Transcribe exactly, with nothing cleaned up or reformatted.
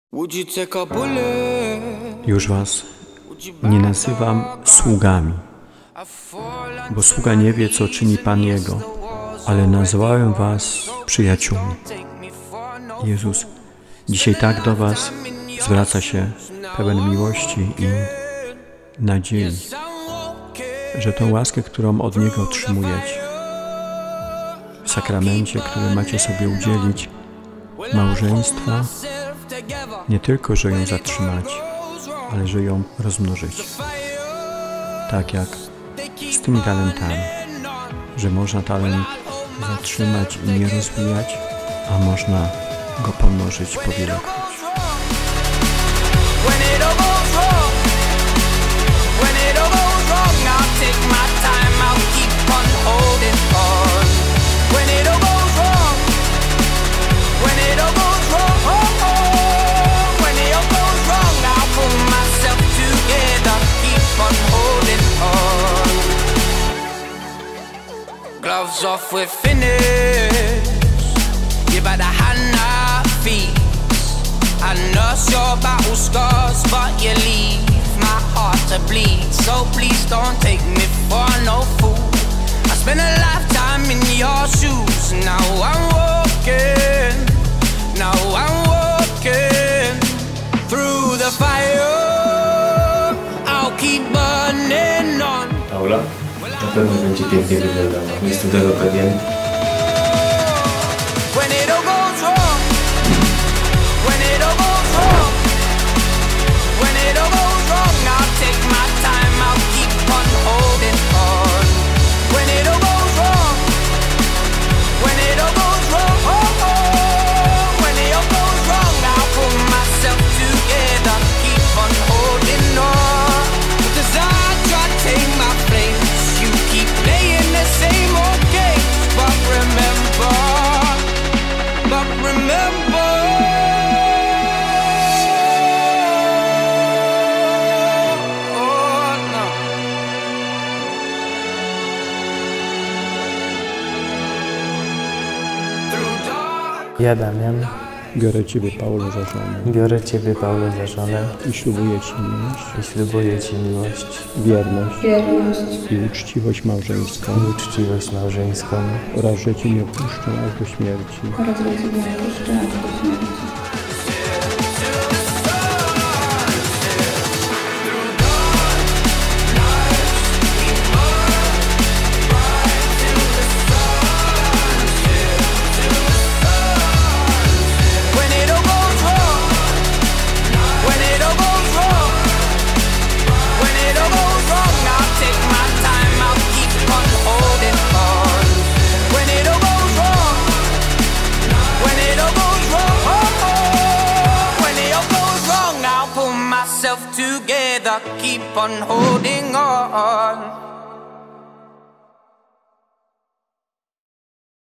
Już was nie nazywam sługami, bo sługa nie wie, co czyni Pan jego, ale nazwałem was przyjaciółmi. Jezus dzisiaj tak do was zwraca się pełen miłości i nadziei, że tą łaskę, którą od Niego otrzymujecie, w sakramencie, który macie sobie udzielić, małżeństwa, nie tylko, że ją zatrzymacie, ale że ją rozmnożycie. Tak jak z tymi talentami, że można talent zatrzymać i nie rozwijać, a można go pomnożyć powielokroć. Gloves off, we're finished. You better hand our feet. I nurse your battle scars, but you leave my heart to bleed. So please don't take me for no fool. I spent a lifetime in your shoes. Now I'm walking, now I'm walking through the fire. I'll keep burning on. Paula? Na pewno będzie pięknie wyglądała. Jestem tego pewien. Ja, Damian, Biorę Ciebie, Paulo, za żonę biorę Ciebie, Paulo, za żonę i ślubuję Ci miłość, i ślubuję Ci miłość, wierność, wierność i uczciwość małżeńską i uczciwość małżeńską oraz że Cię nie opuszczę aż do śmierci. oraz że Cię nie opuszczę aż do śmierci. Together, keep on holding on.